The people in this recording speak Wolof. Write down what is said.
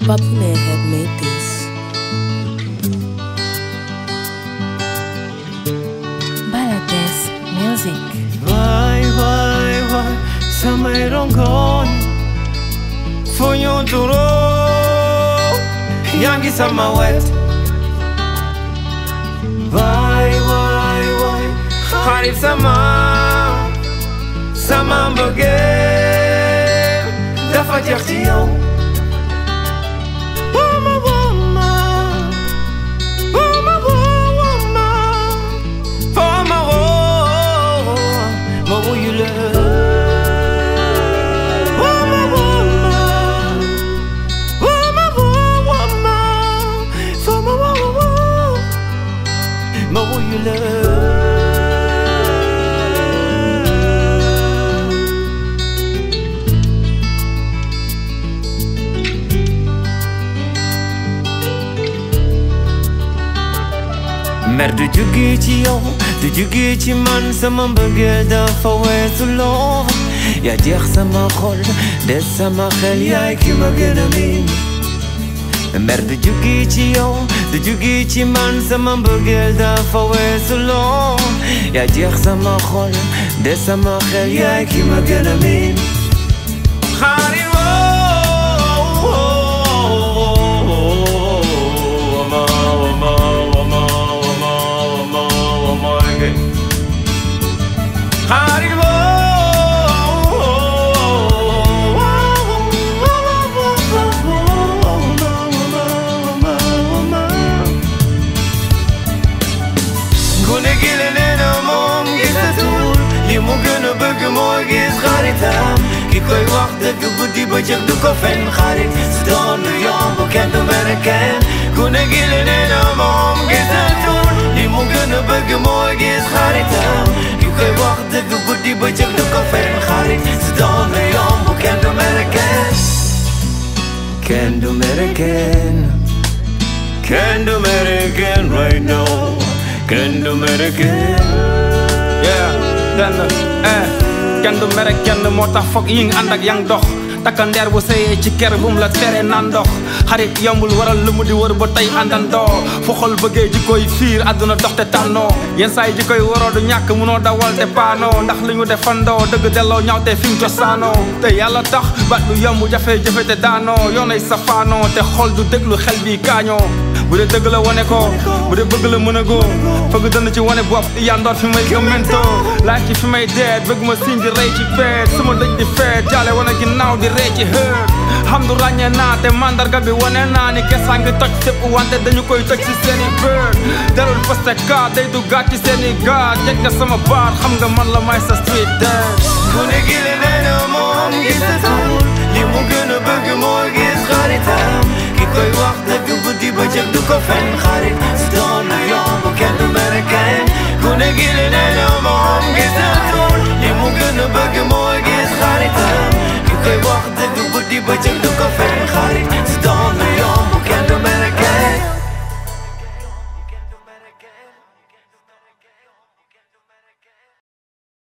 Papune had made this. Balades Music. Why, samay rongon Fonyo duro Yangi sama wet Why Harif sama mbëggeel dafa jeex ci yow mer du jóge ci yow du jóge ci man sama mbëggeel dafa weesu lool yaa jeex sama xol des sama xel yaay ki ma gën a miin mer du jóge ci yow du jóge ci man sama mbëggeel dafa weesu lool yaa jeex sama xol des sama xel yaay ki ma gën a miin ki koy wax dëgg guddi bëccëg du ko fen xarit su doon lu yomb kenn du mere kenn ku ne gi le nee na moom gisatul li mu gën a bëgg mooy gis xaritam ki koy wax dëgg guddi bëccëg du ko fen xarit su doon lu yomb kenn du mere kenn kenn du mere kenn kenn du mere kenn right now kenn du mere kenn yeah kenn du mere kenn moo tax foog yi nga ànd ak yang dox takkandeer bu sëyee ci ker bu mu la tere naan ndox xarit yombul waral lu mu di wër ba tey àndandoo fu xol bëggee ji koy fiir àdduna dox te tànnoo yenn saa yi ji koy waroo du ñàkk munoo dawal te paanoo ndax li ñu defandoo dëgg delloo ñaaw te fi mu cosaanoo te yàlla tax baat lu yomb jafe-jafe te daanoo yoonay safaanoo te xol du déglu xel bi kaañoo bu dee dëgg la wane ko bu dee bëgg la mën a góo fëgg dënn ci wane bopp yandoor fi may gëmmentoo laaj ci fi may deet bëgg ma siñ di rey ci feet suma dëj di feet jaale wane ginnaaw di rey ci hër xam du ràññee naa te mandarga bi wane naa ni kesaa ngi toj fépp wante dañu koy toj ci seeni bër dalul poste ka day du gaat ci seeni gaat jeg nga sama baat xam nga man la may sa street dance ku ne gi le nee na moom gisatul li mu gën a bëgg mooy gis xaritam ki koy wax dëgg guddi bëccëg du ko fen xarit su doon lu yomb kenn du mere kenn ku ne gi le nee na moom gisatul li mu gën a bëgg mooy gis xaritam ki koy wax dëgg guddi bëccëg